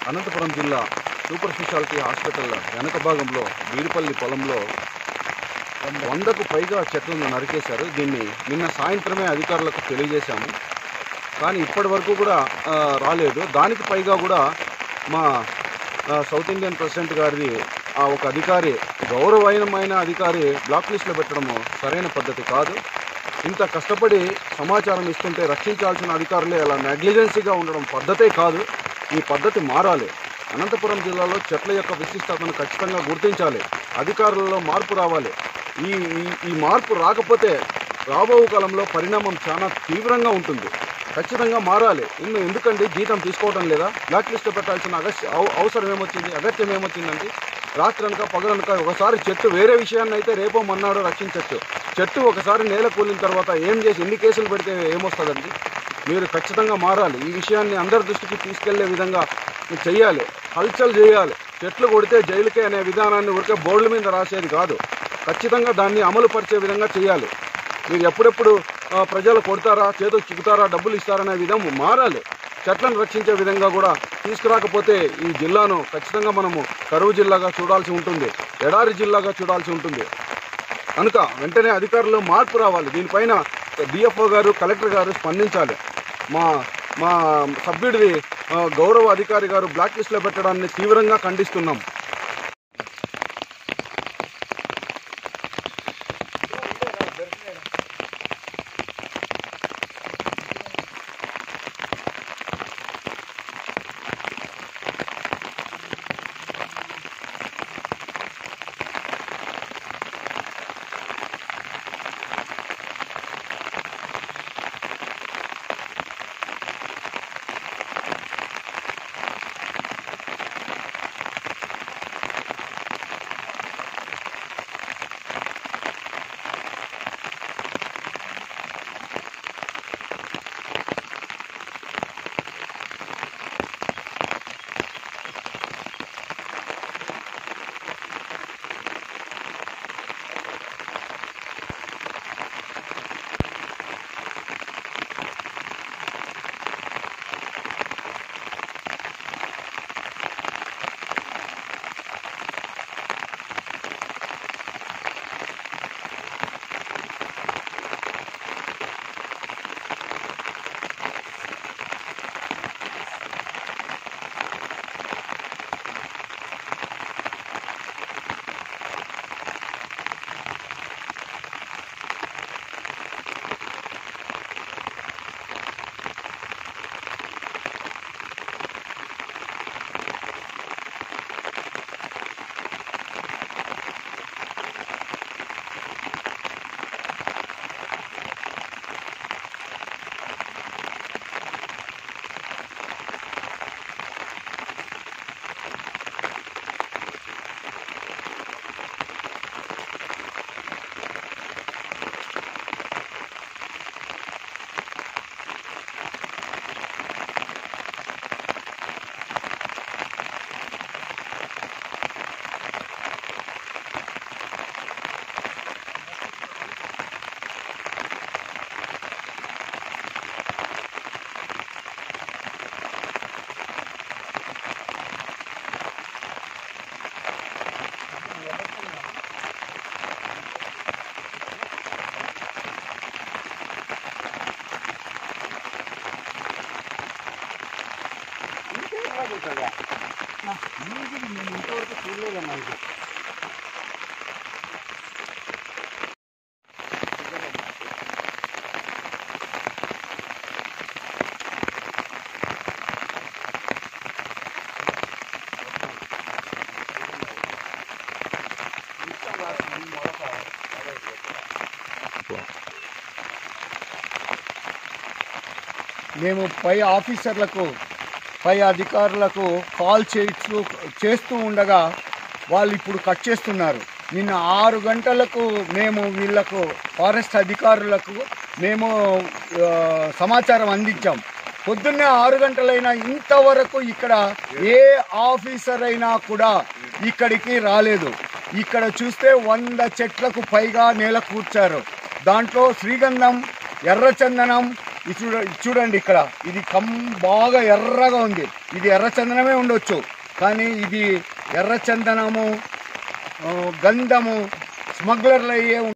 అనంతపురం జిల్లా super speciality hospital వెనక భాగంలో బీరుపల్లి పొలంలో 100కు పైగా చెట్లను నరికేశారు. దీన్ని నిన్న సాయంత్రమే అధికారులకు తెలియజేశాము, కానీ ఇప్పటి వరకు కూడా రాలేదు. దానికి పైగా కూడా మా సౌత్ ఇండియన్ ప్రెసిడెంట్ గారిది ఒక అధికారి, గౌరవమైన అధికారి బ్లాక్ లిస్టులో పెట్టడము సరైన పద్ధతి కాదు. ఇంత కష్టపడి సమాచారం ఇస్తుంటే రక్షించాల్సిన అధికారులే అలా నెగ్లిజెన్సీగా ఉండడం పద్ధతే కాదు. ఈ పద్ధతి మారాలి. అనంతపురం జిల్లాలో చెట్ల యొక్క విశిష్టతను ఖచ్చితంగా గుర్తించాలి. అధికారులలో మార్పు రావాలి. ఈ మార్పు రాకపోతే రాబో కాలంలో పరిణామం చాలా తీవ్రంగా ఉంటుంది. ఖచ్చితంగా మారాలి. ఎందుకంటే జీతం తీసుకోవడం లేదా, బ్లాక్ లిస్ట్ పెట్టాల్సిన అవసరం ఏమొచ్చింది, అగత్యం ఏమొచ్చిందంటే రాత్రనక పగలనక ఒకసారి చెట్టు వేరే విషయాన్ని అయితే రేపో మన్నాడో రక్షించవచ్చు. చెట్టు ఒకసారి నేల కూలిన తర్వాత ఏం చేసి ఎన్ని కేసులు పెడితే ఏమొస్తుందండి? మీరు ఖచ్చితంగా మారాలి. ఈ విషయాన్ని అందరి దృష్టికి తీసుకెళ్లే విధంగా చెయ్యాలి. హల్చల్ చేయాలి. చెట్లు కొడితే జైలుకే అనే విధానాన్ని ఊరికే బోర్డుల మీద రాసేది కాదు. ఖచ్చితంగా దాన్ని అమలు పరిచే విధంగా చేయాలి. మీరు ఎప్పుడెప్పుడు ప్రజలు కొడతారా, చేతులు చిక్కుతారా, డబ్బులు ఇస్తారనే విధం మారాలి. చెట్లను రక్షించే విధంగా కూడా తీసుకురాకపోతే ఈ జిల్లాను ఖచ్చితంగా మనము కరువు జిల్లాగా చూడాల్సి ఉంటుంది, ఎడారి జిల్లాగా చూడాల్సి ఉంటుంది. కనుక వెంటనే అధికారులు మార్పు రావాలి. దీనిపైన డిఎఫ్ఓ గారు, కలెక్టర్ గారు స్పందించాలి. మా సభ్యుడిది గౌరవ అధికారి గారు బ్లాక్ లిస్టులో పెట్టడాన్ని తీవ్రంగా ఖండిస్తున్నాం. ఇంతవరకు చూడలేదమ్మా. ఇది మేము పై ఆఫీసర్లకు, పై అధికారులకు కాల్ చేస్తూ ఉండగా వాళ్ళు ఇప్పుడు కట్ చేస్తున్నారు. నిన్న 6 గంటలకు మేము వీళ్ళకు ఫారెస్ట్ అధికారులకు మేము సమాచారం అందించాం. పొద్దున్నే 6 గంటలైనా ఇంతవరకు ఇక్కడ ఏ ఆఫీసర్ అయినా కూడా ఇక్కడికి రాలేదు. ఇక్కడ చూస్తే 100 చెట్లకు పైగా నేల కూర్చారు. దాంట్లో శ్రీగంధం, ఎర్రచందనం, చూడండి ఇక్కడ ఇది బాగా ఎర్రగా ఉంది. ఇది ఎర్రచందనమే ఉండొచ్చు, కానీ ఇది ఎర్రచందనము గంధము స్మగ్లర్లు అయ్యే